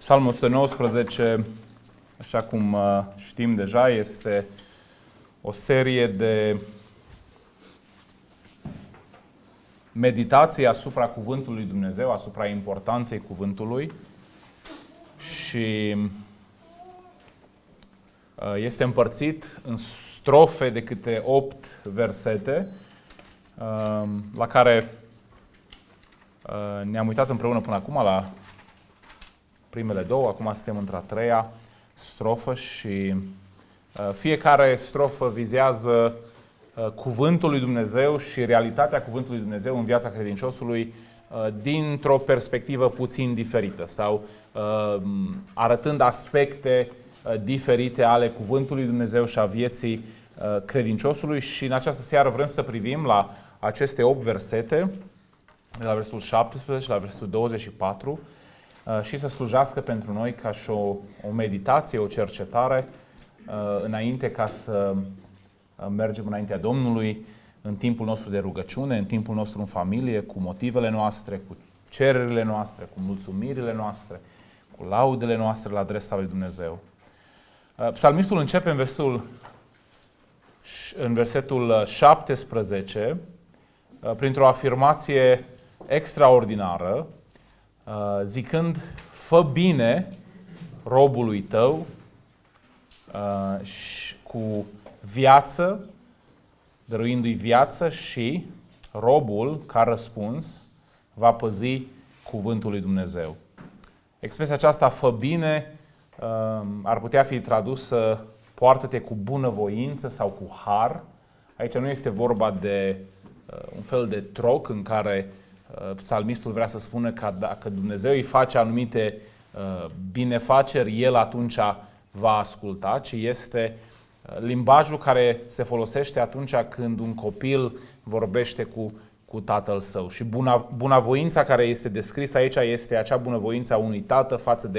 Psalmul 119, așa cum știm deja, este o serie de meditații asupra Cuvântului Lui Dumnezeu, asupra importanței Cuvântului și este împărțit în strofe de câte 8 versete, la care ne-am uitat împreună până acum la primele două, acum suntem într-a treia strofă și fiecare strofă vizează Cuvântul lui Dumnezeu și realitatea Cuvântului lui Dumnezeu în viața credinciosului dintr-o perspectivă puțin diferită sau arătând aspecte diferite ale Cuvântului lui Dumnezeu și a vieții credinciosului. Și în această seară vrem să privim la aceste 8 versete, de la versetul 17 la versetul 24, și să slujească pentru noi ca și o meditație, o cercetare, înainte ca să mergem înaintea Domnului în timpul nostru de rugăciune, în timpul nostru în familie, cu motivele noastre, cu cererile noastre, cu mulțumirile noastre, cu laudele noastre la adresa lui Dumnezeu. Psalmistul începe în versetul 17 printr-o afirmație extraordinară, zicând: fă bine robului tău cu viață, dăruindu-i viață, și robul, ca răspuns, va păzi cuvântul lui Dumnezeu. Expresia aceasta, fă bine, ar putea fi tradusă poartă-te cu bunăvoință sau cu har. Aici nu este vorba de un fel de troc în care psalmistul vrea să spună că dacă Dumnezeu îi face anumite binefaceri, el atunci va asculta, ci este limbajul care se folosește atunci când un copil vorbește cu tatăl său. Și bunavoința care este descrisă aici este acea bunăvoință a unui tată față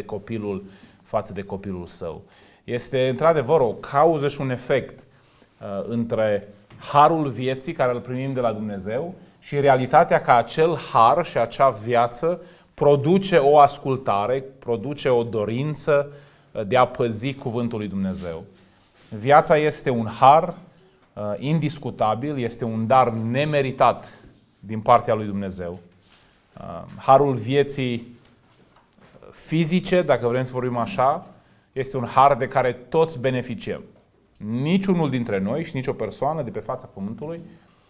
de copilul său. Este într-adevăr o cauză și un efect între harul vieții care îl primim de la Dumnezeu și realitatea că acel har și acea viață produce o ascultare, produce o dorință de a păzi cuvântul lui Dumnezeu. Viața este un har indiscutabil, este un dar nemeritat din partea lui Dumnezeu. Harul vieții fizice, dacă vrem să vorbim așa, este un har de care toți beneficiem. Niciunul dintre noi și nicio persoană de pe fața pământului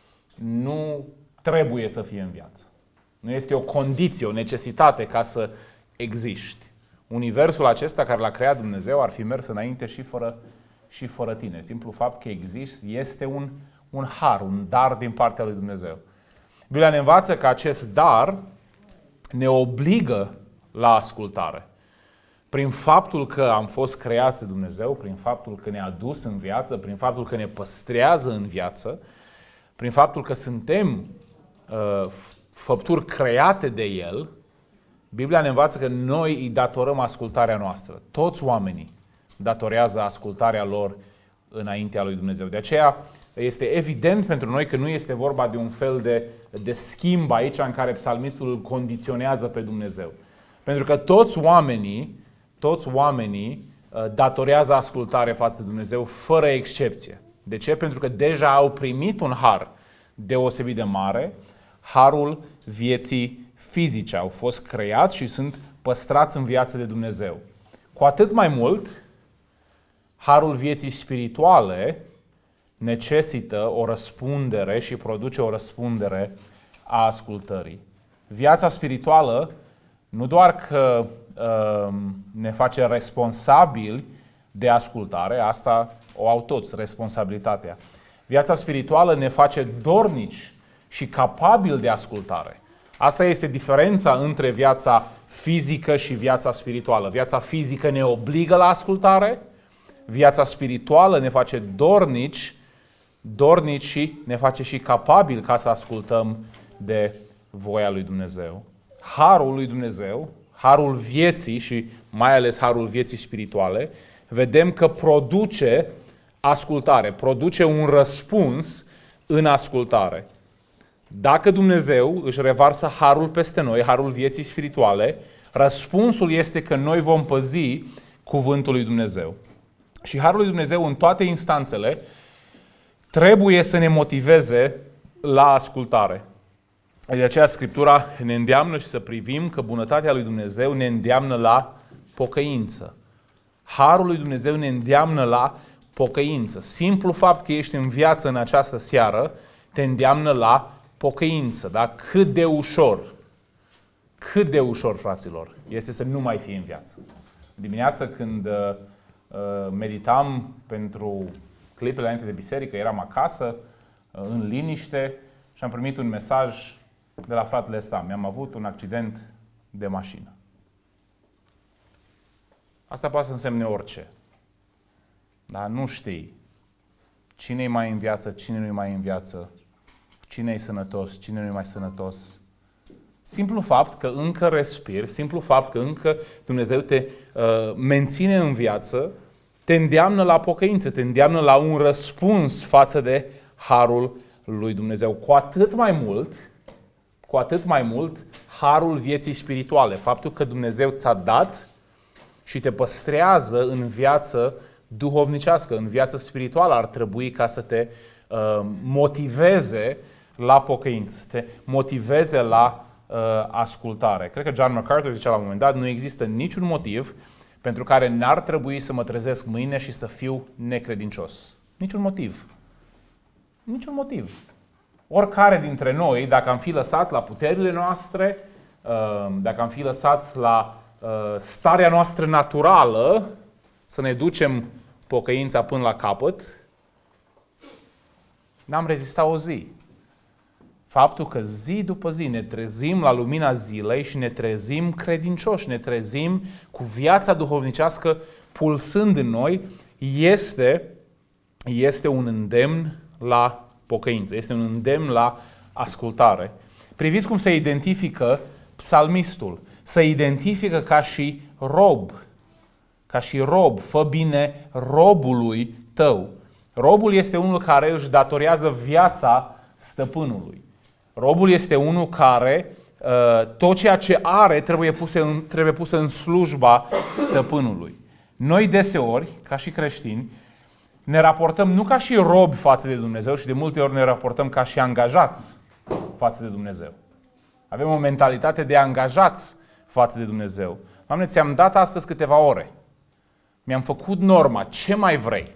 nu trebuie să fie în viață. Nu este o condiție, o necesitate ca să existi. Universul acesta care l-a creat Dumnezeu ar fi mers înainte și fără tine. Simplu fapt că existi este un har, un dar din partea lui Dumnezeu. Biblia ne învață că acest dar ne obligă la ascultare. Prin faptul că am fost creați de Dumnezeu, prin faptul că ne-a dus în viață, prin faptul că ne păstrează în viață, prin faptul că suntem făpturi create de El, Biblia ne învață că noi îi datorăm ascultarea noastră. Toți oamenii datorează ascultarea lor înaintea lui Dumnezeu. De aceea este evident pentru noi că nu este vorba de un fel de schimb aici în care psalmistul îl condiționează pe Dumnezeu. Pentru că toți oamenii datorează ascultare față de Dumnezeu fără excepție. De ce? Pentru că deja au primit un har deosebit de mare, harul vieții fizice. Au fost creați și sunt păstrați în viață de Dumnezeu. Cu atât mai mult, harul vieții spirituale necesită o răspundere și produce o răspundere a ascultării. Viața spirituală nu doar că ne face responsabili de ascultare, asta o au toți, responsabilitatea. Viața spirituală ne face dornici și capabili de ascultare. Asta este diferența între viața fizică și viața spirituală. Viața fizică ne obligă la ascultare, viața spirituală ne face dornici și ne face și capabili ca să ascultăm de voia lui Dumnezeu. Harul lui Dumnezeu, harul vieții și mai ales harul vieții spirituale, vedem că produce ascultare, produce un răspuns în ascultare. Dacă Dumnezeu își revarsă harul peste noi, harul vieții spirituale, Răspunsul este că noi vom păzi cuvântul lui Dumnezeu. Și harul lui Dumnezeu în toate instanțele trebuie să ne motiveze la ascultare. De aceea Scriptura ne îndeamnă și să privim că bunătatea lui Dumnezeu ne îndeamnă la pocăință. Harul lui Dumnezeu ne îndeamnă la pocăință. Simplu fapt că ești în viață în această seară te îndeamnă la pocăință. Da? Cât de ușor, fraților, este să nu mai fii în viață. Dimineața când meditam pentru clipele înainte de biserică, eram acasă, în liniște și am primit un mesaj de la fratele Sam. Mi-am avut un accident de mașină. Asta poate să însemne orice. Dar nu știi cine e mai în viață, cine nu e mai în viață, cine e sănătos, cine nu e mai sănătos. Simplu fapt că încă respiri, simplu fapt că încă Dumnezeu te menține în viață, te îndeamnă la pocăință, te îndeamnă la un răspuns față de harul lui Dumnezeu. Cu atât mai mult, harul vieții spirituale. Faptul că Dumnezeu ți-a dat și te păstrează în viață duhovnicească, în viață spirituală, ar trebui ca să te motiveze la pocăință, să te motiveze la ascultare. Cred că John MacArthur zicea la un moment dat, nu există niciun motiv pentru care n-ar trebui să mă trezesc mâine și să fiu necredincios. Niciun motiv. Niciun motiv. Oricare dintre noi, dacă am fi lăsați la puterile noastre, dacă am fi lăsați la starea noastră naturală, să ne ducem pocăința până la capăt, n-am rezistat o zi. Faptul că zi după zi ne trezim la lumina zilei și ne trezim credincioși, ne trezim cu viața duhovnicească pulsând în noi, este un îndemn la pocăință, este un îndemn la ascultare. Priviți cum se identifică psalmistul. Se identifică ca și rob. Ca și rob. Fă bine robului tău. Robul este unul care își datorează viața stăpânului. Robul este unul care tot ceea ce are trebuie pus în slujba stăpânului. Noi deseori, ca și creștini, ne raportăm nu ca și robi față de Dumnezeu și de multe ori ne raportăm ca și angajați față de Dumnezeu. Avem o mentalitate de angajați față de Dumnezeu. Doamne, ți-am dat astăzi câteva ore. Mi-am făcut norma. Ce mai vrei?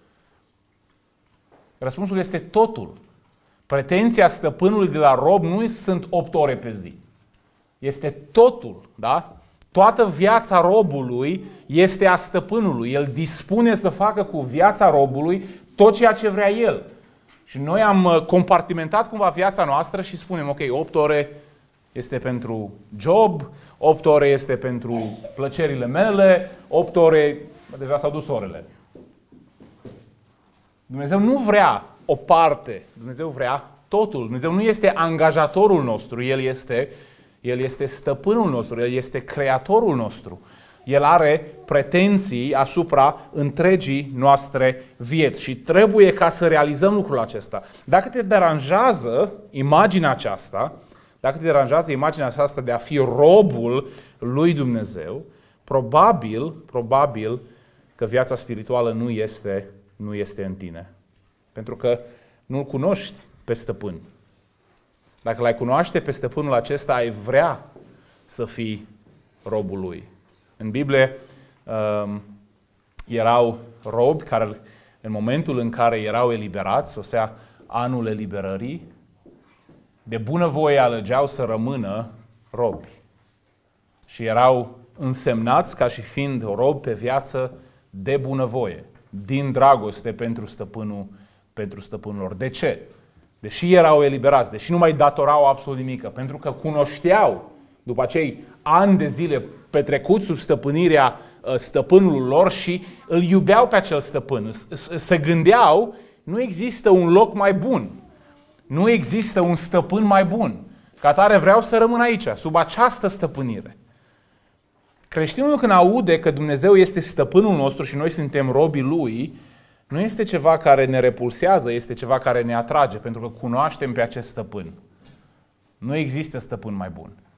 Răspunsul este totul. Pretenția stăpânului de la rob nu sunt 8 ore pe zi. Este totul, da? Toată viața robului este a stăpânului. El dispune să facă cu viața robului tot ceea ce vrea el. Și noi am compartimentat cumva viața noastră și spunem, ok, 8 ore este pentru job, 8 ore este pentru plăcerile mele, 8 ore, deja s-au dus orele. Dumnezeu nu vrea o parte, Dumnezeu vrea totul. Dumnezeu nu este angajatorul nostru, El este stăpânul nostru, El este creatorul nostru. El are pretenții asupra întregii noastre vieți și trebuie ca să realizăm lucrul acesta. Dacă te deranjează imaginea aceasta, de a fi robul lui Dumnezeu, probabil că viața spirituală nu este în tine. Pentru că nu-L cunoști pe stăpân. Dacă l-ai cunoaște pe stăpânul acesta, ai vrea să fii robul lui. În Biblie erau robi care în momentul în care erau eliberați, sosea anul eliberării, de bunăvoie alegeau să rămână robi. Și erau însemnați ca și fiind robi pe viață de bunăvoie, din dragoste pentru stăpânul lor. De ce? Deși erau eliberați, deși nu mai datorau absolut nimic, pentru că cunoșteau după acei ani de zile petrecuți sub stăpânirea stăpânului lor și îl iubeau pe acel stăpân. Se gândeau, nu există un loc mai bun. Nu există un stăpân mai bun. Ca atare vreau să rămân aici, sub această stăpânire. Creștinul când aude că Dumnezeu este stăpânul nostru și noi suntem robii Lui, nu este ceva care ne repulsează, este ceva care ne atrage, pentru că cunoaștem pe acest stăpân. Nu există stăpân mai bun.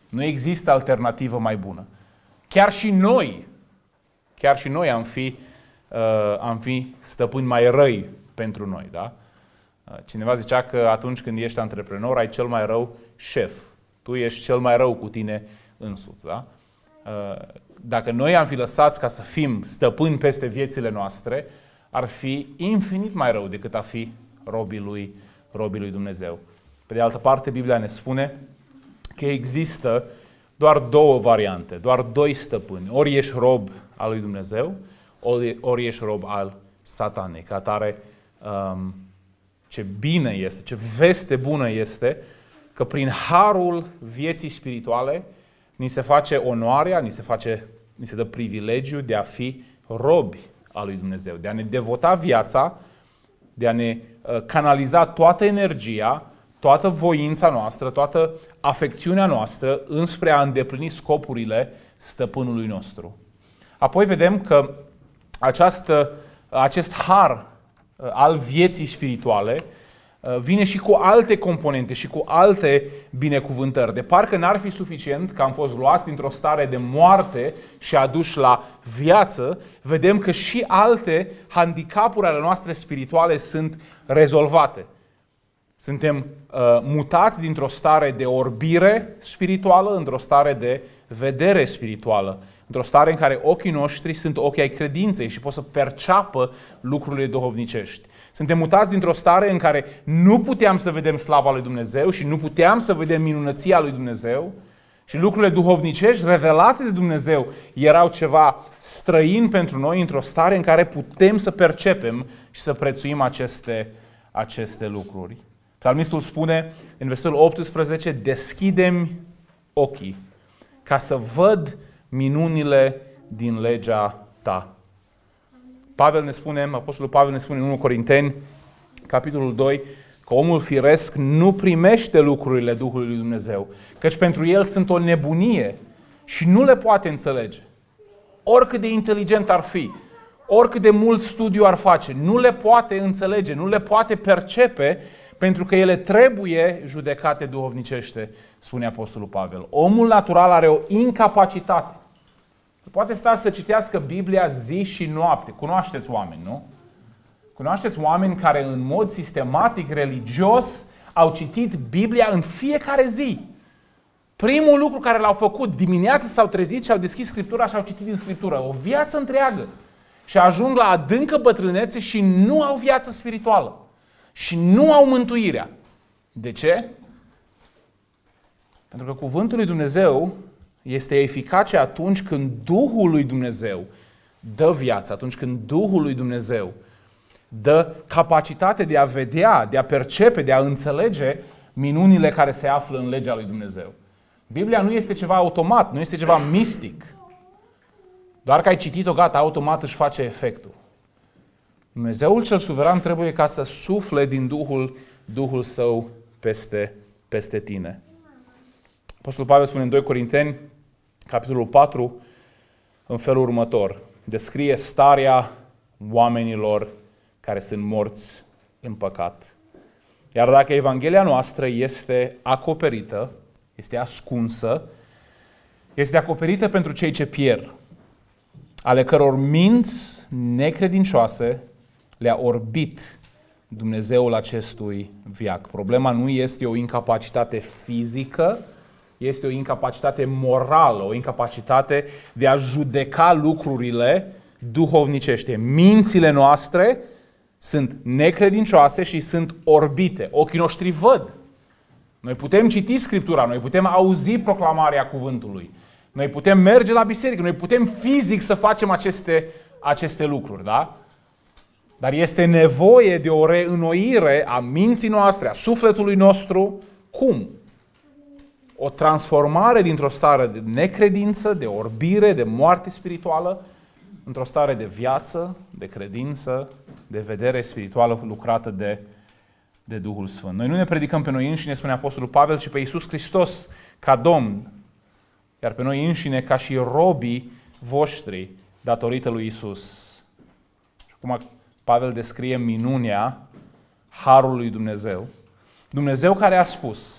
Nu există alternativă mai bună. Chiar și noi am fi stăpâni mai răi pentru noi. Da? Cineva zicea că atunci când ești antreprenor, ai cel mai rău șef. Tu ești cel mai rău cu tine însuți. Da? Dacă noi am fi lăsați ca să fim stăpâni peste viețile noastre, ar fi infinit mai rău decât a fi robii lui Dumnezeu. Pe de altă parte, Biblia ne spune că există doar două variante, doar doi stăpâni. Ori ești rob al lui Dumnezeu, ori ești rob al Satanei. Ca atare, ce bine este, ce veste bună este că prin harul vieții spirituale ni se face onoarea, ni se dă privilegiu de a fi robi al lui Dumnezeu, de a ne devota viața, de a ne canaliza toată energia, toată voința noastră, toată afecțiunea noastră înspre a îndeplini scopurile stăpânului nostru. Apoi vedem că acest har al vieții spirituale vine și cu alte componente și cu alte binecuvântări. De parcă n-ar fi suficient că am fost luați dintr-o stare de moarte și aduși la viață, vedem că și alte handicapuri ale noastre spirituale sunt rezolvate. Suntem mutați dintr-o stare de orbire spirituală într-o stare de vedere spirituală, într-o stare în care ochii noștri sunt ochii ai credinței și pot să perceapă lucrurile duhovnicești. Suntem mutați dintr-o stare în care nu puteam să vedem slava lui Dumnezeu și nu puteam să vedem minunăția lui Dumnezeu și lucrurile duhovnicești revelate de Dumnezeu erau ceva străin pentru noi, într-o stare în care putem să percepem și să prețuim aceste lucruri. Psalmistul spune în versetul 18, deschide-mi ochii ca să văd minunile din legea ta. Apostolul Pavel ne spune în 1 Corinteni, capitolul 2, că omul firesc nu primește lucrurile Duhului lui Dumnezeu, căci pentru el sunt o nebunie și nu le poate înțelege. Oricât de inteligent ar fi, oricât de mult studiu ar face, nu le poate înțelege, nu le poate percepe, pentru că ele trebuie judecate duhovnicește, spune Apostolul Pavel. Omul natural are o incapacitate. Poate sta să citească Biblia zi și noapte. Cunoașteți oameni, nu? Cunoașteți oameni care în mod sistematic, religios, au citit Biblia în fiecare zi. Primul lucru care l-au făcut, dimineața s-au trezit și au deschis Scriptura și au citit din Scriptură. O viață întreagă. Și ajung la adâncă bătrânețe și nu au viață spirituală. Și nu au mântuirea. De ce? Pentru că cuvântul lui Dumnezeu este eficace atunci când Duhul lui Dumnezeu dă viață, atunci când Duhul lui Dumnezeu dă capacitate de a vedea, de a percepe, de a înțelege minunile care se află în legea lui Dumnezeu. Biblia nu este ceva automat, nu este ceva mistic. Doar că ai citit-o, gata, automat își face efectul. Dumnezeul cel suveran trebuie ca să sufle din Duhul Său peste tine. Apostolul Pavel spune în 2 Corinteni, capitolul 4, în felul următor. Descrie starea oamenilor care sunt morți în păcat. Iar dacă Evanghelia noastră este acoperită, este ascunsă, este acoperită pentru cei ce pierd, ale căror minți necredincioase le-a orbit Dumnezeul acestui veac. Problema nu este o incapacitate fizică, este o incapacitate morală, o incapacitate de a judeca lucrurile duhovnicește. Mințile noastre sunt necredincioase și sunt orbite. Ochii noștri văd. Noi putem citi Scriptura, noi putem auzi proclamarea cuvântului, noi putem merge la biserică, noi putem fizic să facem aceste lucruri, da? Dar este nevoie de o reînnoire a minții noastre, a sufletului nostru. Cum? O transformare dintr-o stare de necredință, de orbire, de moarte spirituală, într-o stare de viață, de credință, de vedere spirituală lucrată de Duhul Sfânt. Noi nu ne predicăm pe noi înșine, spune Apostolul Pavel, ci pe Iisus Hristos ca Domn, iar pe noi înșine ca și robii voștri datorită lui Iisus. Și acum Pavel descrie minunea harului lui Dumnezeu. Dumnezeu care a spus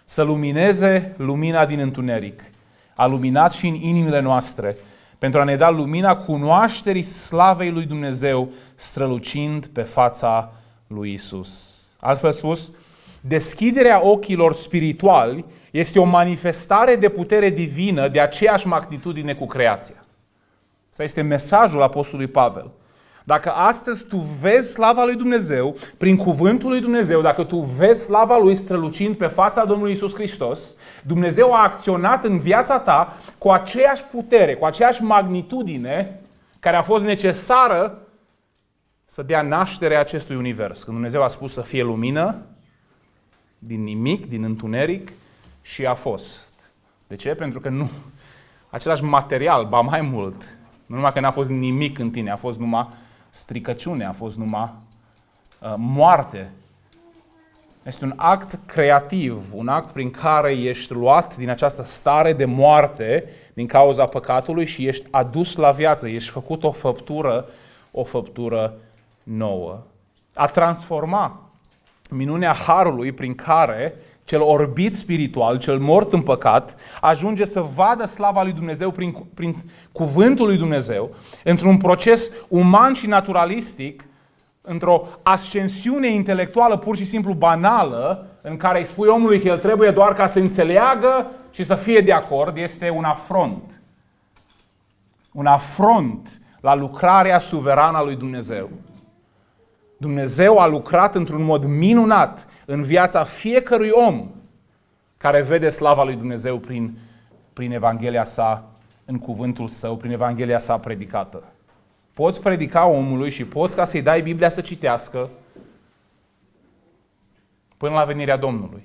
să lumineze lumina din întuneric. A luminat și în inimile noastre, pentru a ne da lumina cunoașterii slavei lui Dumnezeu, strălucind pe fața lui Isus. Altfel spus, deschiderea ochilor spirituali este o manifestare de putere divină de aceeași magnitudine cu creația. Asta este mesajul apostolului Pavel. Dacă astăzi tu vezi slava lui Dumnezeu prin cuvântul lui Dumnezeu, dacă tu vezi slava lui strălucind pe fața Domnului Iisus Hristos, Dumnezeu a acționat în viața ta cu aceeași putere, cu aceeași magnitudine care a fost necesară să dea naștere acestui univers. Când Dumnezeu a spus să fie lumină, din nimic, din întuneric, și a fost. De ce? Pentru că nu același material, ba mai mult, nu numai că n-a fost nimic în tine, a fost numai stricăciune, a fost numai moarte. Este un act creativ, un act prin care ești luat din această stare de moarte din cauza păcatului și ești adus la viață, ești făcut o făptură nouă. A transforma minunea harului prin care cel orbit spiritual, cel mort în păcat, ajunge să vadă slava lui Dumnezeu prin cuvântul lui Dumnezeu, într-un proces uman și naturalistic, într-o ascensiune intelectuală pur și simplu banală, în care îi spui omului că el trebuie doar ca să înțeleagă și să fie de acord, este un afront. Un afront la lucrarea suverană a lui Dumnezeu. Dumnezeu a lucrat într-un mod minunat în viața fiecărui om care vede slava lui Dumnezeu prin Evanghelia sa, în cuvântul său, prin Evanghelia sa predicată. Poți predica omului și poți ca să-i dai Biblia să citească până la venirea Domnului.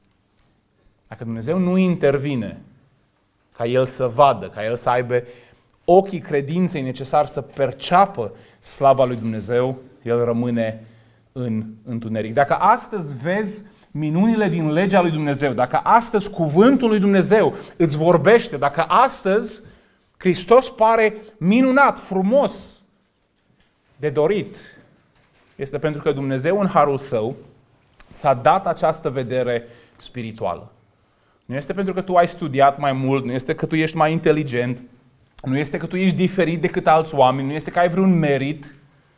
Dacă Dumnezeu nu intervine ca el să vadă, ca el să aibă ochii credinței necesari să perceapă slava lui Dumnezeu, el rămâne în întuneric. Dacă astăzi vezi minunile din legea lui Dumnezeu, dacă astăzi cuvântul lui Dumnezeu îți vorbește, dacă astăzi Hristos pare minunat, frumos, de dorit, este pentru că Dumnezeu în harul său ți-a dat această vedere spirituală. Nu este pentru că tu ai studiat mai mult, nu este că tu ești mai inteligent, nu este că tu ești diferit decât alți oameni, nu este că ai vreun merit,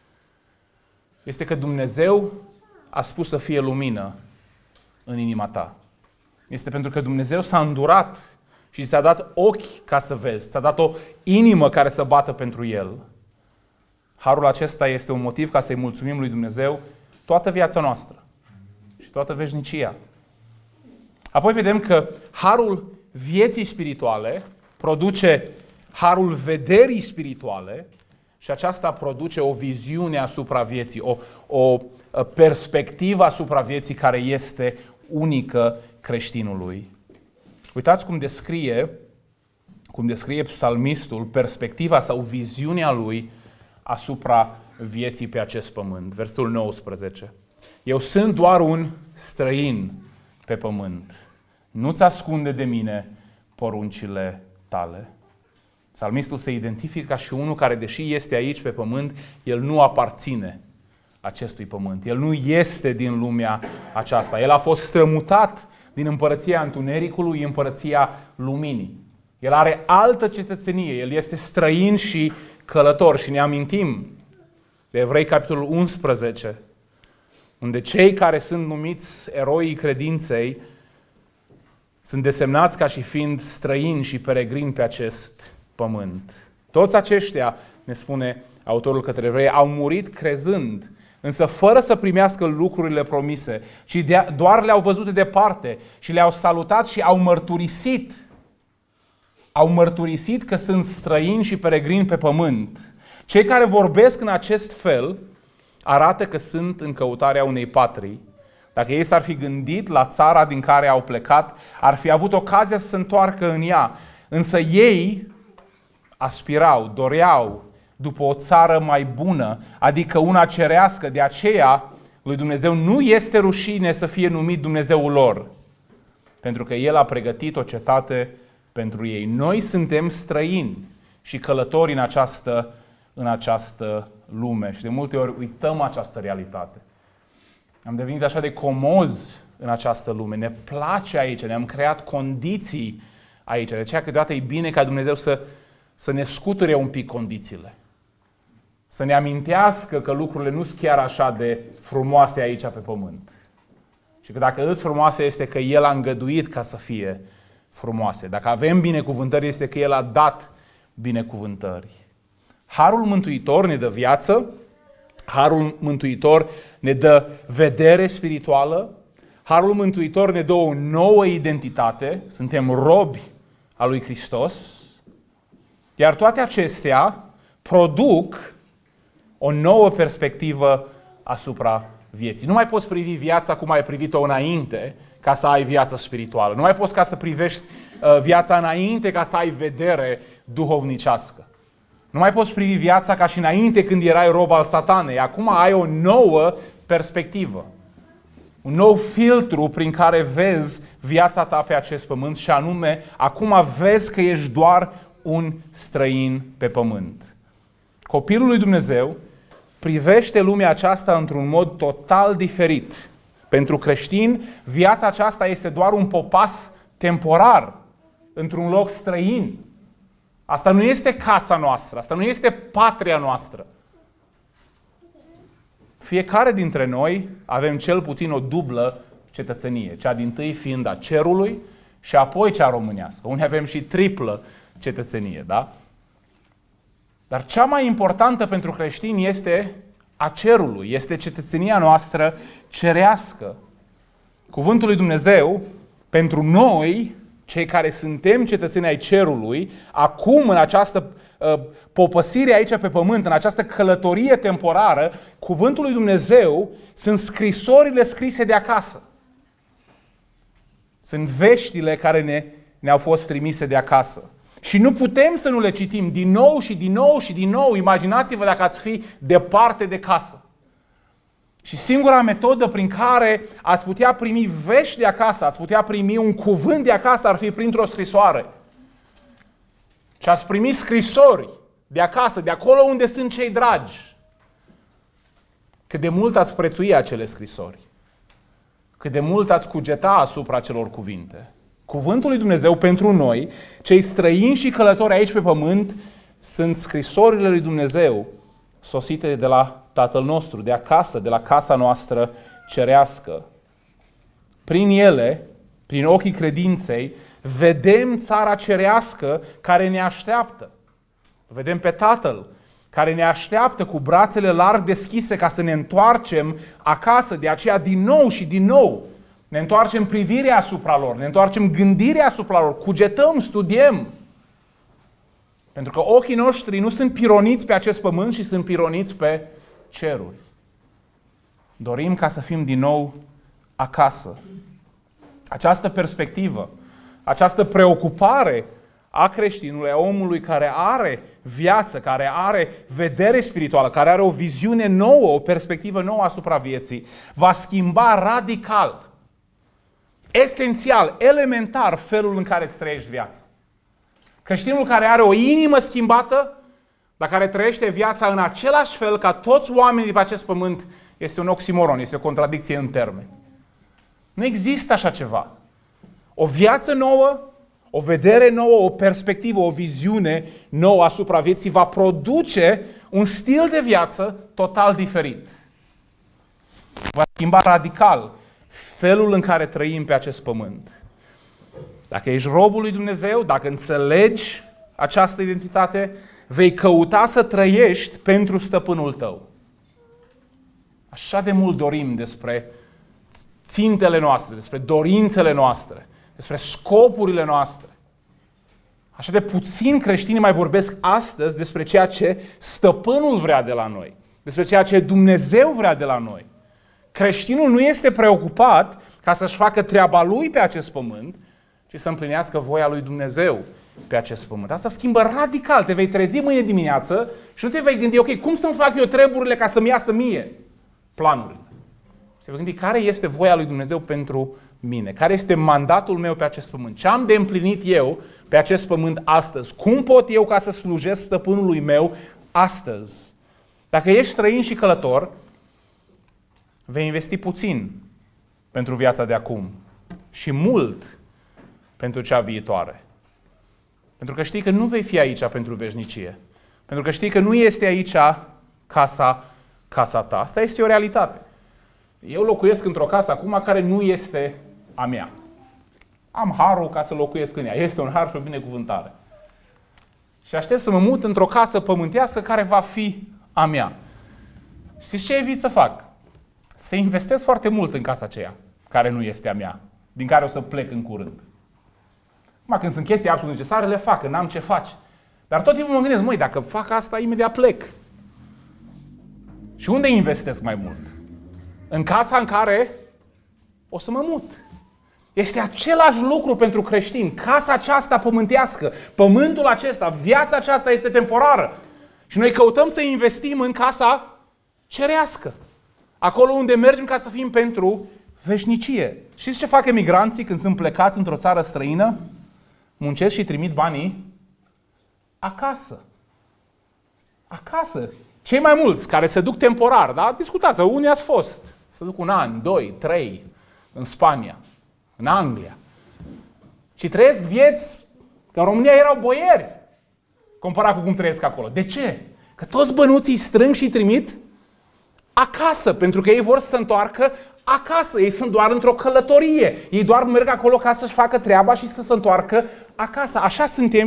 este că Dumnezeu a spus să fie lumină în inima ta. Este pentru că Dumnezeu s-a îndurat și ți-a dat ochi ca să vezi, ți-a dat o inimă care să bată pentru El. Harul acesta este un motiv ca să-i mulțumim lui Dumnezeu toată viața noastră și toată veșnicia. Apoi vedem că harul vieții spirituale produce harul vederii spirituale și aceasta produce o viziune asupra vieții, o perspectivă asupra vieții care este unică creștinului. Uitați cum descrie psalmistul perspectiva sau viziunea lui asupra vieții pe acest pământ. Versetul 19. Eu sunt doar un străin pe pământ. Nu-ți ascunde de mine poruncile tale. Psalmistul se identifică ca și unul care, deși este aici pe pământ, el nu aparține acestui pământ. El nu este din lumea aceasta. El a fost strămutat din împărăția întunericului în împărăția luminii. El are altă cetățenie. El este străin și călător. Și ne amintim de Evrei, capitolul 11, unde cei care sunt numiți eroii credinței sunt desemnați ca și fiind străini și peregrini pe acest pământ. Toți aceștia, ne spune autorul către Evrei, au murit crezând, însă fără să primească lucrurile promise, ci doar le-au văzut de departe și le-au salutat și au mărturisit. Au mărturisit că sunt străini și peregrini pe pământ. Cei care vorbesc în acest fel arată că sunt în căutarea unei patrii. Dacă ei s-ar fi gândit la țara din care au plecat, ar fi avut ocazia să se întoarcă în ea. Însă ei aspirau, doreau după o țară mai bună, adică una cerească. De aceea, lui Dumnezeu nu este rușine să fie numit Dumnezeul lor, pentru că El a pregătit o cetate pentru ei. Noi suntem străini și călători în această lume și de multe ori uităm această realitate. Am devenit așa de comozi în această lume. Ne place aici, ne-am creat condiții aici. De aceea câteodată e bine ca Dumnezeu să ne scuture un pic condițiile. Să ne amintească că lucrurile nu sunt chiar așa de frumoase aici pe pământ. Și că dacă îți frumoase este că El a îngăduit ca să fie frumoase. Dacă avem binecuvântări este că El a dat binecuvântări. Harul Mântuitor ne dă viață, Harul Mântuitor ne dă vedere spirituală, Harul Mântuitor ne dă o nouă identitate, suntem robi a lui Hristos, iar toate acestea produc o nouă perspectivă asupra vieții. Nu mai poți privi viața cum ai privit-o înainte ca să ai viață spirituală. Nu mai poți ca să privești viața înainte ca să ai vedere duhovnicească. Nu mai poți privi viața ca și înainte când erai rob al satanei. Acum ai o nouă perspectivă. Un nou filtru prin care vezi viața ta pe acest pământ și anume, acum vezi că ești doar un străin pe pământ. Copilul lui Dumnezeu privește lumea aceasta într-un mod total diferit. Pentru creștin, viața aceasta este doar un popas temporar, într-un loc străin. Asta nu este casa noastră, asta nu este patria noastră. Fiecare dintre noi avem cel puțin o dublă cetățenie, cea dintâi fiind a cerului și apoi cea românească. Unde avem și triplă cetățenie, da? Dar cea mai importantă pentru creștini este a cerului, este cetățenia noastră cerească. Cuvântul lui Dumnezeu, pentru noi, cei care suntem cetățeni ai cerului, acum în această popăsire aici pe pământ, în această călătorie temporară, cuvântul lui Dumnezeu sunt scrisorile scrise de acasă. Sunt veștile care ne-au fost trimise de acasă. Și nu putem să nu le citim din nou și din nou și din nou. Imaginați-vă dacă ați fi departe de casă. Și singura metodă prin care ați putea primi vești de acasă, ați putea primi un cuvânt de acasă, ar fi printr-o scrisoare. Și ați primi scrisori de acasă, de acolo unde sunt cei dragi. Cât de mult ați prețui acele scrisori. Cât de mult ați cugeta asupra acelor cuvinte. Cuvântul lui Dumnezeu pentru noi, cei străini și călători aici pe pământ, sunt scrisorile lui Dumnezeu sosite de la Tatăl nostru, de acasă, de la casa noastră cerească. Prin ele, prin ochii credinței, vedem țara cerească care ne așteaptă. Vedem pe Tatăl care ne așteaptă cu brațele larg deschise ca să ne întoarcem acasă, de aceea din nou și din nou. Ne întoarcem privirea asupra lor, ne întoarcem gândirea asupra lor, cugetăm, studiem. Pentru că ochii noștri nu sunt pironiți pe acest pământ, ci sunt pironiți pe ceruri. Dorim ca să fim din nou acasă. Această perspectivă, această preocupare a creștinului, a omului care are viață, care are vedere spirituală, care are o viziune nouă, o perspectivă nouă asupra vieții, va schimba radical, esențial, elementar felul în care îți trăiești viața. Creștinul care are o inimă schimbată, dar care trăiește viața în același fel ca toți oamenii de pe acest pământ, este un oximoron, este o contradicție în termeni. Nu există așa ceva. O viață nouă, o vedere nouă, o perspectivă, o viziune nouă asupra vieții va produce un stil de viață total diferit. Va schimba radical felul în care trăim pe acest pământ. Dacă ești robul lui Dumnezeu, dacă înțelegi această identitate, vei căuta să trăiești pentru stăpânul tău. Așa de mult dorim despre țintele noastre, despre dorințele noastre, despre scopurile noastre. Așa de puțin creștinii mai vorbesc astăzi despre ceea ce stăpânul vrea de la noi, despre ceea ce Dumnezeu vrea de la noi. Creștinul nu este preocupat ca să-și facă treaba lui pe acest pământ, ci să împlinească voia lui Dumnezeu pe acest pământ. Asta schimbă radical. Te vei trezi mâine dimineață și nu te vei gândi, ok, cum să-mi fac eu treburile ca să-mi iasă mie planurile? Și te vei gândi, care este voia lui Dumnezeu pentru mine? Care este mandatul meu pe acest pământ? Ce am de împlinit eu pe acest pământ astăzi? Cum pot eu ca să slujesc stăpânului meu astăzi? Dacă ești străin și călător, vei investi puțin pentru viața de acum și mult pentru cea viitoare. Pentru că știi că nu vei fi aici pentru veșnicie. Pentru că știi că nu este aici casa ta. Asta este o realitate. Eu locuiesc într-o casă acum care nu este a mea. Am harul ca să locuiesc în ea. Este un har și o binecuvântare. Și aștept să mă mut într-o casă pământească care va fi a mea. Știți ce evit să fac? Să investesc foarte mult în casa aceea, care nu este a mea, din care o să plec în curând. Când sunt chestii absolut necesare, le fac, că n-am ce face. Dar tot timpul mă gândesc, măi, dacă fac asta, imediat plec. Și unde investesc mai mult? În casa în care o să mă mut. Este același lucru pentru creștini. Casa aceasta pământească, pământul acesta, viața aceasta este temporară. Și noi căutăm să investim în casa cerească. Acolo unde mergem ca să fim pentru veșnicie. Știți ce fac emigranții când sunt plecați într-o țară străină? Muncesc și trimit banii acasă. Acasă. Cei mai mulți care se duc temporar, da? Discutați, unii ați fost. Se duc 1 an, 2, 3 în Spania, în Anglia. Și trăiesc vieți, că în România erau boieri, comparat cu cum trăiesc acolo. De ce? Că toți bănuții strâng și trimit acasă, pentru că ei vor să se întoarcă acasă. Ei sunt doar într-o călătorie. Ei doar merg acolo ca să-și facă treaba și să se întoarcă acasă. Așa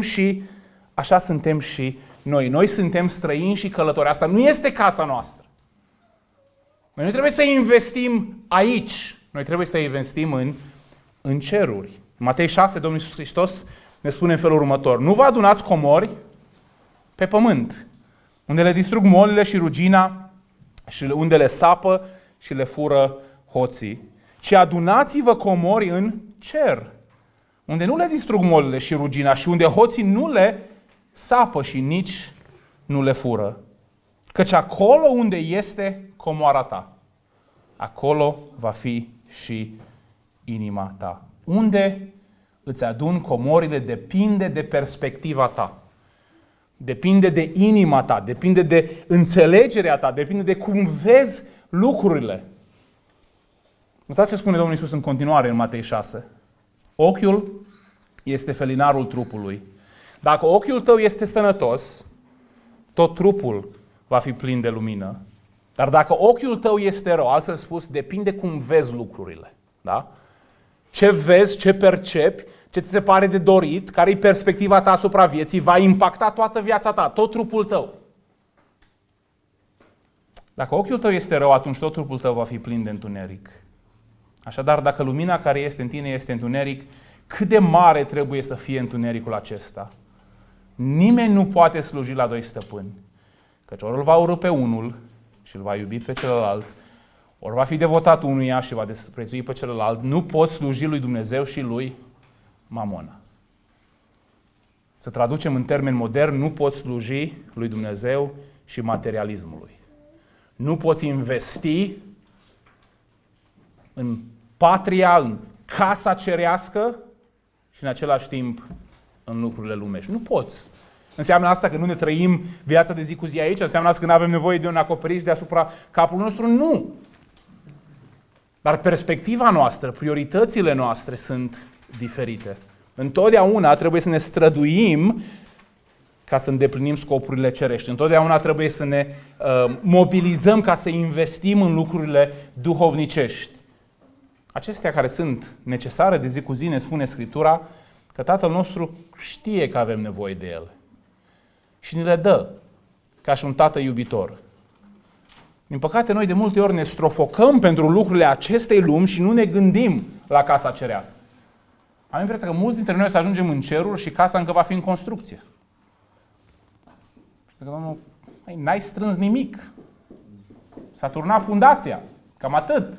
suntem și noi. Noi suntem străini și călători. Asta nu este casa noastră. Noi nu trebuie să investim aici. Noi trebuie să investim în ceruri. În Matei 6, Domnul Iisus Hristos ne spune în felul următor. Nu vă adunați comori pe pământ, unde le distrug molile și rugina și unde le sapă și le fură hoții, ci adunați-vă comori în cer, unde nu le distrug molile și rugina și unde hoții nu le sapă și nici nu le fură. Căci acolo unde este comoara ta, acolo va fi și inima ta. Unde îți adun comorile depinde de perspectiva ta. Depinde de inima ta, depinde de înțelegerea ta, depinde de cum vezi lucrurile. Uitați ce spune Domnul Iisus în continuare în Matei 6. Ochiul este felinarul trupului. Dacă ochiul tău este sănătos, tot trupul va fi plin de lumină. Dar dacă ochiul tău este rău, altfel spus, depinde cum vezi lucrurile. Da? Ce vezi, ce percepi, ce ți se pare de dorit, care e perspectiva ta asupra vieții, va impacta toată viața ta, tot trupul tău. Dacă ochiul tău este rău, atunci tot trupul tău va fi plin de întuneric. Așadar, dacă lumina care este în tine este întuneric, cât de mare trebuie să fie întunericul acesta? Nimeni nu poate sluji la 2 stăpâni, căci ori îl va urâ pe unul și îl va iubi pe celălalt, ori va fi devotat unuia și va desprețui pe celălalt. Nu poți sluji lui Dumnezeu și lui Mamona. Să traducem în termeni moderni, nu poți sluji lui Dumnezeu și materialismului. Nu poți investi în patria, în casa cerească și în același timp în lucrurile lumești. Nu poți. Înseamnă asta că nu ne trăim viața de zi cu zi aici? Înseamnă asta că nu avem nevoie de un acoperiș deasupra capului nostru? Nu! Dar perspectiva noastră, prioritățile noastre sunt diferite. Întotdeauna trebuie să ne străduim ca să îndeplinim scopurile cerești. Întotdeauna trebuie să ne mobilizăm ca să investim în lucrurile duhovnicești. Acestea care sunt necesare de zi cu zi, ne spune Scriptura, că Tatăl nostru știe că avem nevoie de ele. Și ni le dă ca și un tată iubitor. Din păcate, noi de multe ori ne strofocăm pentru lucrurile acestei lumi și nu ne gândim la casa cerească. Am impresia că mulți dintre noi să ajungem în ceruri și casa încă va fi în construcție. Și zic, Domnul, n-ai strâns nimic. S-a turnat fundația. Cam atât.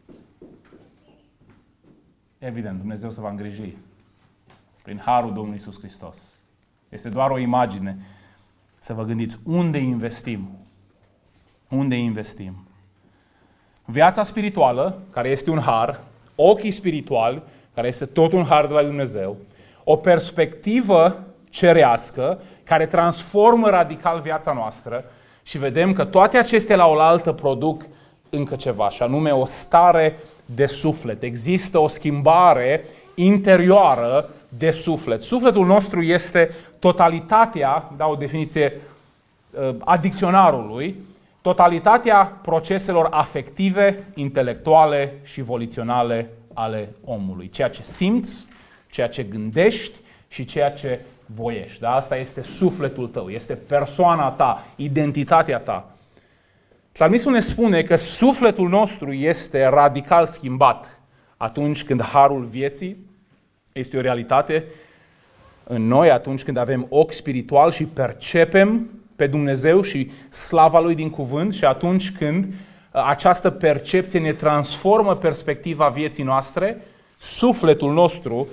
Evident, Dumnezeu se va îngriji prin harul Domnului Iisus Hristos. Este doar o imagine. Să vă gândiți unde investim. Unde investim? Viața spirituală, care este un har, ochii spirituali, care este tot un har de la Dumnezeu, o perspectivă cerească, care transformă radical viața noastră și vedem că toate acestea la oaltă produc încă ceva, și anume o stare de suflet. Există o schimbare interioară de suflet. Sufletul nostru este totalitatea, dau o definiție a dicționarului, totalitatea proceselor afective, intelectuale și voliționale ale omului. Ceea ce simți, ceea ce gândești și ceea ce voiești. Da? Asta este sufletul tău, este persoana ta, identitatea ta. Psalmistul ne spune că sufletul nostru este radical schimbat atunci când harul vieții este o realitate în noi, atunci când avem ochi spiritual și percepem pe Dumnezeu și slava Lui din cuvânt și atunci când această percepție ne transformă perspectiva vieții noastre, sufletul nostru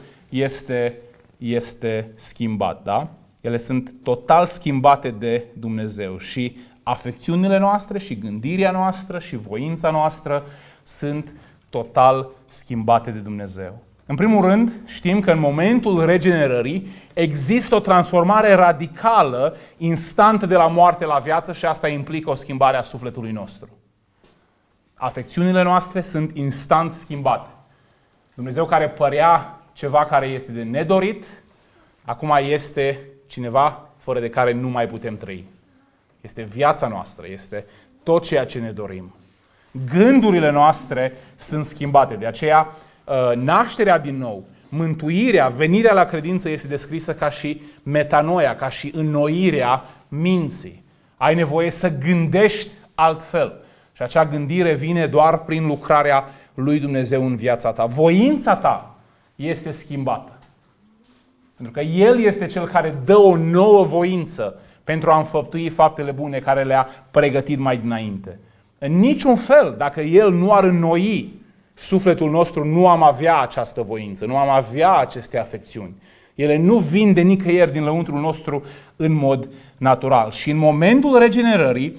este schimbat. Da? Ele sunt total schimbate de Dumnezeu și afecțiunile noastre și gândirea noastră și voința noastră sunt total schimbate de Dumnezeu. În primul rând, știm că în momentul regenerării există o transformare radicală, instantă de la moarte la viață și asta implică o schimbare a sufletului nostru. Afecțiunile noastre sunt instant schimbate. Dumnezeu care părea ceva care este de nedorit, acum este cineva fără de care nu mai putem trăi. Este viața noastră, este tot ceea ce ne dorim. Gândurile noastre sunt schimbate, de aceea nașterea din nou, mântuirea, venirea la credință este descrisă ca și metanoia, ca și înnoirea minții. Ai nevoie să gândești altfel. Și acea gândire vine doar prin lucrarea lui Dumnezeu în viața ta. Voința ta este schimbată. Pentru că El este Cel care dă o nouă voință pentru a înfăptui faptele bune care le-a pregătit mai dinainte. În niciun fel, dacă El nu ar înnoi sufletul nostru, nu am avea această voință, nu am avea aceste afecțiuni. Ele nu vin de nicăieri din lăuntrul nostru în mod natural. Și în momentul regenerării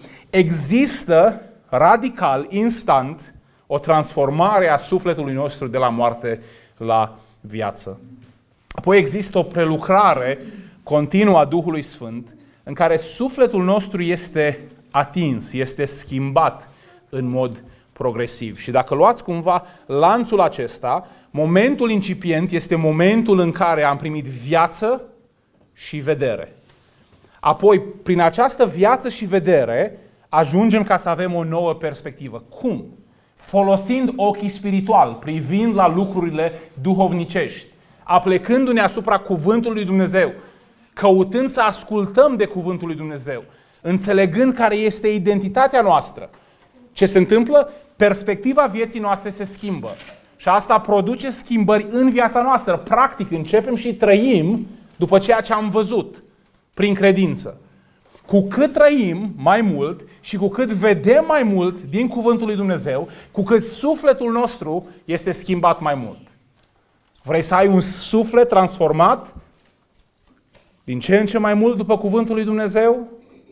există radical, instant, o transformare a sufletului nostru de la moarte la viață. Apoi există o prelucrare continuă a Duhului Sfânt în care sufletul nostru este atins, este schimbat în mod progresiv. Și dacă luați cumva lanțul acesta, momentul incipient este momentul în care am primit viață și vedere. Apoi, prin această viață și vedere, ajungem ca să avem o nouă perspectivă. Cum? Folosind ochii spirituali, privind la lucrurile duhovnicești, aplecându-ne asupra cuvântului lui Dumnezeu, căutând să ascultăm de cuvântul lui Dumnezeu, înțelegând care este identitatea noastră. Ce se întâmplă? Perspectiva vieții noastre se schimbă. Și asta produce schimbări în viața noastră. Practic, începem și trăim după ceea ce am văzut, prin credință. Cu cât trăim mai mult și cu cât vedem mai mult din cuvântul lui Dumnezeu, cu cât sufletul nostru este schimbat mai mult. Vrei să ai un suflet transformat din ce în ce mai mult după cuvântul lui Dumnezeu?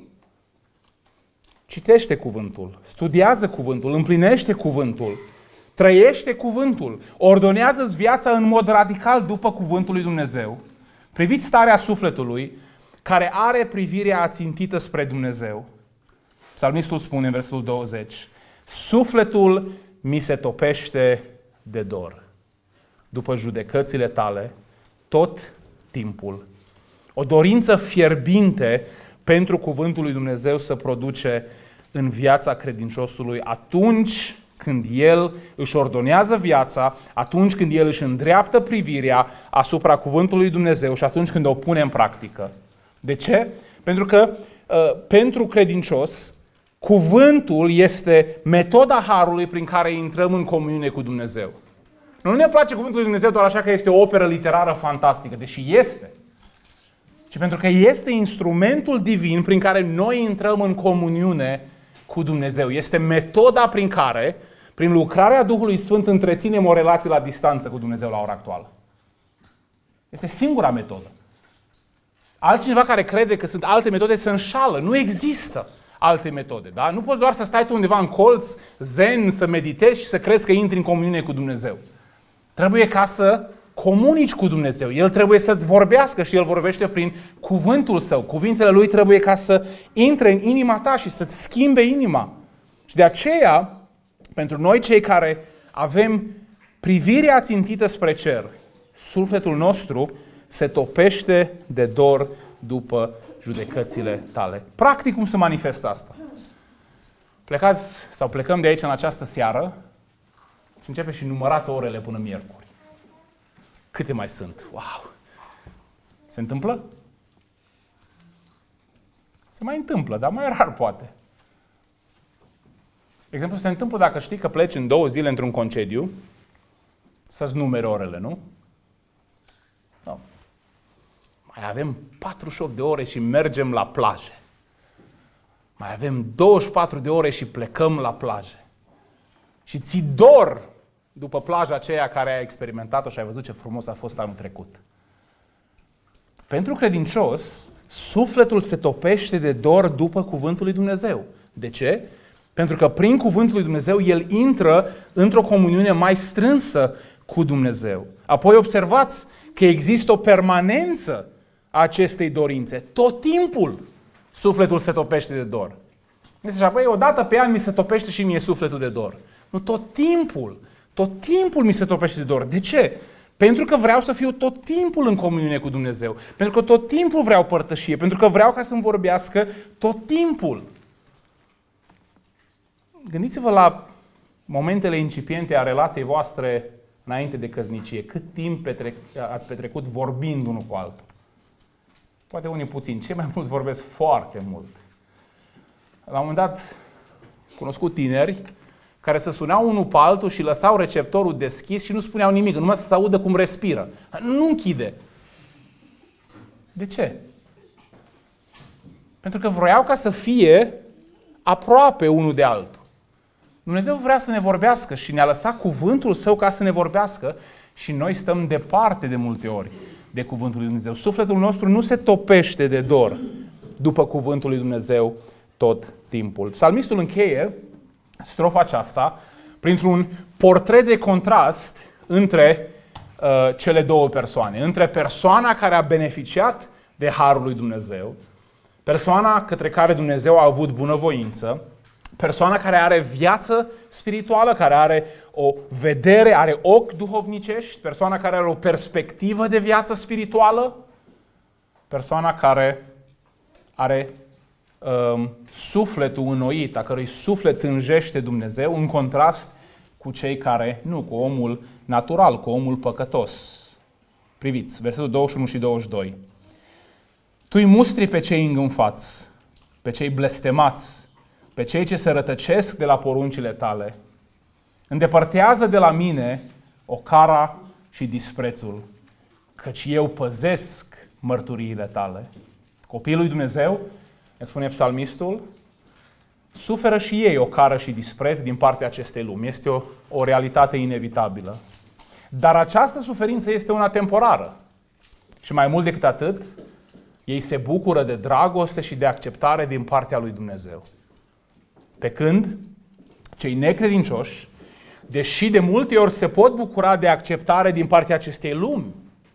Citește cuvântul, studiază cuvântul, împlinește cuvântul, trăiește cuvântul, ordonează-ți viața în mod radical după cuvântul lui Dumnezeu. Priviți starea sufletului care are privirea ațintită spre Dumnezeu. Psalmistul spune în versetul 20: sufletul mi se topește de dor după judecățile tale tot timpul. O dorință fierbinte pentru cuvântul lui Dumnezeu să produce în viața credinciosului atunci când el își ordonează viața, atunci când el își îndreaptă privirea asupra cuvântului lui Dumnezeu și atunci când o pune în practică. De ce? Pentru că pentru credincios, cuvântul este metoda harului prin care intrăm în comuniune cu Dumnezeu. Nu ne place cuvântul lui Dumnezeu doar așa că este o operă literară fantastică, deși este. Ci pentru că este instrumentul divin prin care noi intrăm în comuniune cu Dumnezeu. Este metoda prin care, prin lucrarea Duhului Sfânt, întreținem o relație la distanță cu Dumnezeu la ora actuală. Este singura metodă. Altcineva care crede că sunt alte metode se înșală. Nu există alte metode. Da? Nu poți doar să stai tu undeva în colț, zen, să meditezi și să crezi că intri în comuniune cu Dumnezeu. Trebuie ca să comunici cu Dumnezeu. El trebuie să-ți vorbească și El vorbește prin cuvântul Său. Cuvintele Lui trebuie ca să intre în inima ta și să-ți schimbe inima. Și de aceea, pentru noi cei care avem privirea țintită spre cer, sufletul nostru se topește de dor după judecățile tale. Practic, cum se manifestă asta? Plecăm de aici în această seară și începe și numărați orele până miercuri. Câte mai sunt? Wow! Se întâmplă? Se mai întâmplă, dar mai rar poate. De exemplu, se întâmplă dacă știi că pleci în 2 zile într-un concediu, să-ți numeri orele, nu? No. Mai avem 48 de ore și mergem la plaje. Mai avem 24 de ore și plecăm la plaje. Și ți dor după plaja aceea care ai experimentat-o și ai văzut ce frumos a fost anul trecut. Pentru credincios, sufletul se topește de dor după cuvântul lui Dumnezeu. De ce? Pentru că prin cuvântul lui Dumnezeu el intră într-o comuniune mai strânsă cu Dumnezeu. Apoi observați că există o permanență a acestei dorințe. Tot timpul sufletul se topește de dor. Este așa, băi, odată pe an mi se topește și mie sufletul de dor. Nu, tot timpul mi se topește de dor. De ce? Pentru că vreau să fiu tot timpul în comuniune cu Dumnezeu. Pentru că tot timpul vreau părtășie. Pentru că vreau ca să-mi vorbească tot timpul. Gândiți-vă la momentele incipiente a relației voastre înainte de căsnicie. Cât timp ați petrecut vorbind unul cu altul? Poate unii puțin. Cei mai mulți vorbesc foarte mult. La un moment dat, cunoscut tineri care se sunau unul pe altul și lăsau receptorul deschis și nu spuneau nimic, numai să se audă cum respiră. Nu închide. De ce? Pentru că vroiau ca să fie aproape unul de altul. Dumnezeu vrea să ne vorbească și ne-a lăsat cuvântul Său ca să ne vorbească și noi stăm departe de multe ori de cuvântul lui Dumnezeu. Sufletul nostru nu se topește de dor după cuvântul lui Dumnezeu tot timpul. Psalmistul încheie strofa aceasta printr-un portret de contrast între cele două persoane. Între persoana care a beneficiat de harul lui Dumnezeu, persoana către care Dumnezeu a avut bunăvoință, persoana care are viață spirituală, care are o vedere, are ochi duhovnicești, persoana care are o perspectivă de viață spirituală, persoana care are sufletul înnoit, a cărui suflet tânjește Dumnezeu, în contrast cu cei care nu, cu omul natural, cu omul păcătos. Priviți, versetul 21 și 22. Tu îi mustri pe cei îngânfați, pe cei blestemați, pe cei ce se rătăcesc de la poruncile tale. Îndepărtează de la mine ocara și disprețul, căci eu păzesc mărturiile tale. Copiii lui Dumnezeu, ne spune psalmistul, suferă și ei ocară și dispreț din partea acestei lumi. Este o realitate inevitabilă. Dar această suferință este una temporară. Și mai mult decât atât, ei se bucură de dragoste și de acceptare din partea lui Dumnezeu. Pe când cei necredincioși, deși de multe ori se pot bucura de acceptare din partea acestei lumi,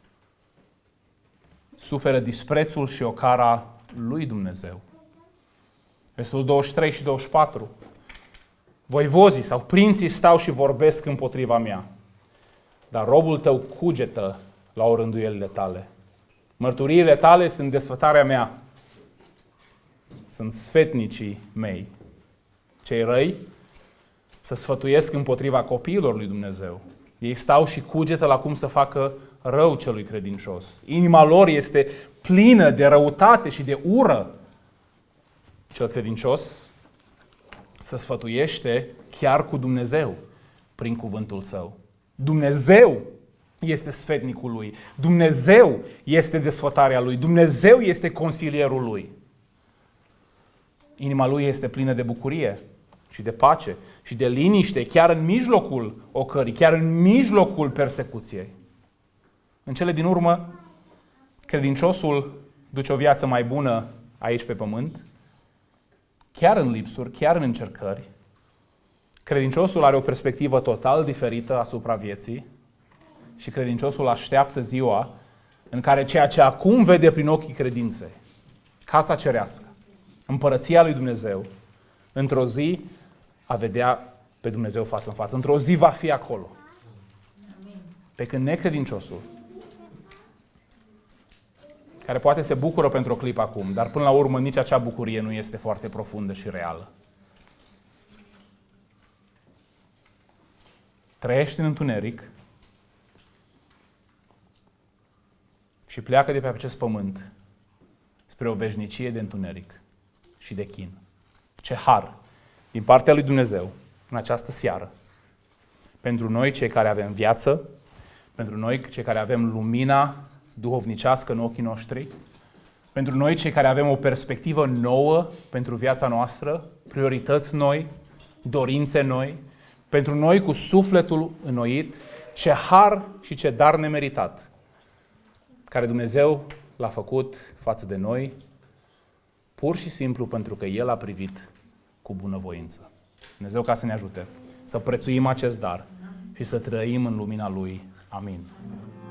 suferă disprețul și ocara lui Dumnezeu. Versetul 23 și 24. Voivozii sau prinții stau și vorbesc împotriva mea, dar robul tău cugetă la orânduielile tale. Mărturiile tale sunt desfătarea mea, sunt sfetnicii mei. Cei răi să sfătuiesc împotriva copiilor lui Dumnezeu. Ei stau și cugetă la cum să facă rău celui credincios. Inima lor este plină de răutate și de ură. Cel credincios se sfătuiește chiar cu Dumnezeu prin cuvântul Său. Dumnezeu este sfetnicul lui. Dumnezeu este desfătarea lui. Dumnezeu este consilierul lui. Inima lui este plină de bucurie și de pace și de liniște, chiar în mijlocul ocării, chiar în mijlocul persecuției. În cele din urmă, credinciosul duce o viață mai bună aici pe pământ, chiar în lipsuri, chiar în încercări. Credinciosul are o perspectivă total diferită asupra vieții și credinciosul așteaptă ziua în care ceea ce acum vede prin ochii credinței, casa cerească, împărăția lui Dumnezeu, într-o zi a vedea pe Dumnezeu față în față. Într-o zi va fi acolo. Pe când necredinciosul, care poate se bucură pentru o clipă acum, dar până la urmă nici acea bucurie nu este foarte profundă și reală. Trăiește în întuneric și pleacă de pe acest pământ spre o veșnicie de întuneric și de chin. Ce har din partea lui Dumnezeu în această seară. Pentru noi, cei care avem viață, pentru noi, cei care avem lumina duhovnicească în ochii noștri, pentru noi, cei care avem o perspectivă nouă pentru viața noastră, priorități noi, dorințe noi, pentru noi cu sufletul înnoit, ce har și ce dar nemeritat, care Dumnezeu l-a făcut față de noi, pur și simplu pentru că El a privit cu bunăvoință. Dumnezeu ca să ne ajute să prețuim acest dar și să trăim în lumina Lui. Amin.